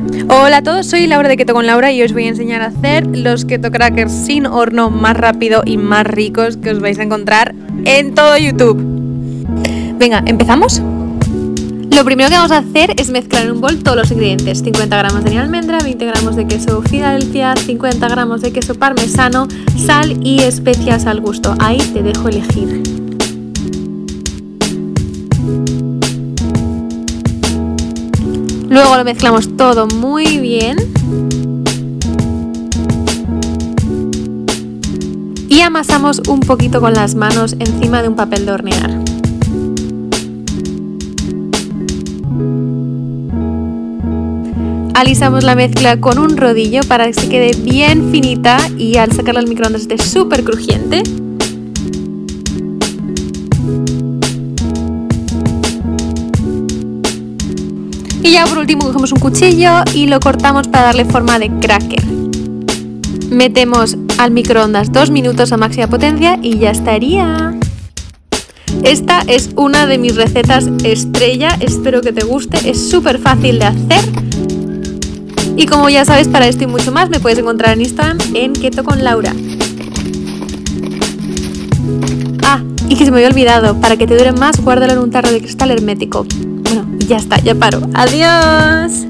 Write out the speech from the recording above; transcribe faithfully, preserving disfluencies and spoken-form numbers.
Hola a todos, soy Laura de Keto con Laura y os voy a enseñar a hacer los keto crackers sin horno más rápido y más ricos que os vais a encontrar en todo YouTube. Venga, ¿empezamos? Lo primero que vamos a hacer es mezclar en un bol todos los ingredientes: cincuenta gramos de harina de almendra, veinte gramos de queso Filadelfia, cincuenta gramos de queso parmesano, sal y especias al gusto. Ahí te dejo elegir. Luego lo mezclamos todo muy bien y amasamos un poquito con las manos encima de un papel de hornear. Alisamos la mezcla con un rodillo para que se quede bien finita y al sacarla al microondas esté súper crujiente. Y ya por último cogemos un cuchillo y lo cortamos para darle forma de cracker. Metemos al microondas dos minutos a máxima potencia y ya estaría. Esta es una de mis recetas estrella, espero que te guste, es súper fácil de hacer. Y como ya sabes, para esto y mucho más me puedes encontrar en Instagram en Keto con Laura. Ah, y que se me había olvidado, para que te dure más, guárdalo en un tarro de cristal hermético. Bueno, ya está, ya paro. ¡Adiós!